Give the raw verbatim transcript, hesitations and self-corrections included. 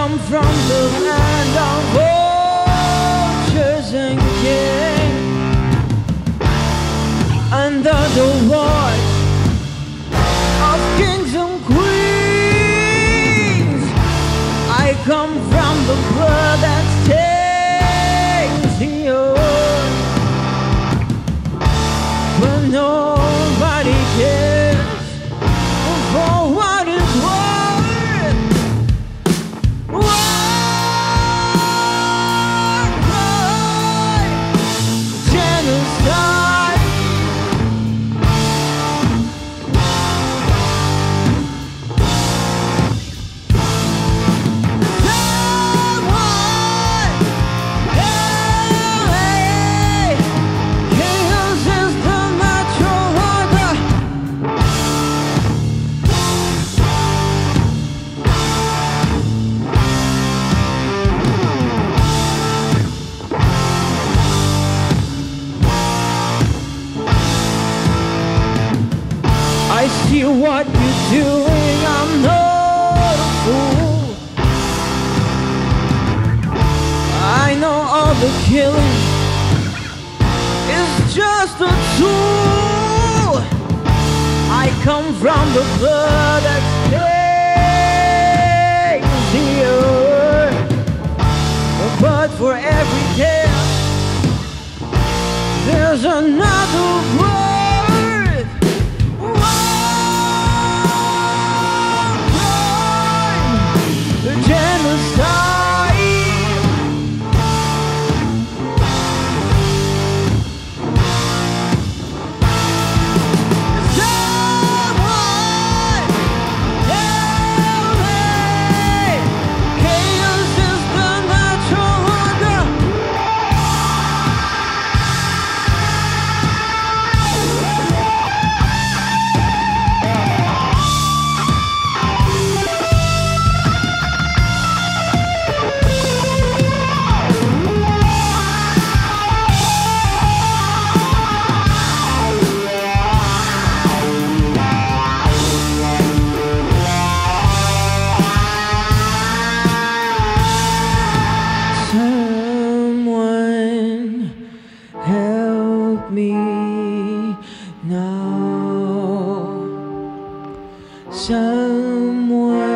come from the land of vultures and kings. Under the watch of kings and queens, I come from the blood that stains the earth. But nobody cares for what is worth. War crime, genocide. Someone, hey, chaos is the natural order. I see what you're doing, I'm not a fool. I know all the killing is just a tool. I come from the blood that stains the earth. But for every death, there's another birth. War crime, genocide. Someone help me. Chaos is the natural order. Someone help me now. Someone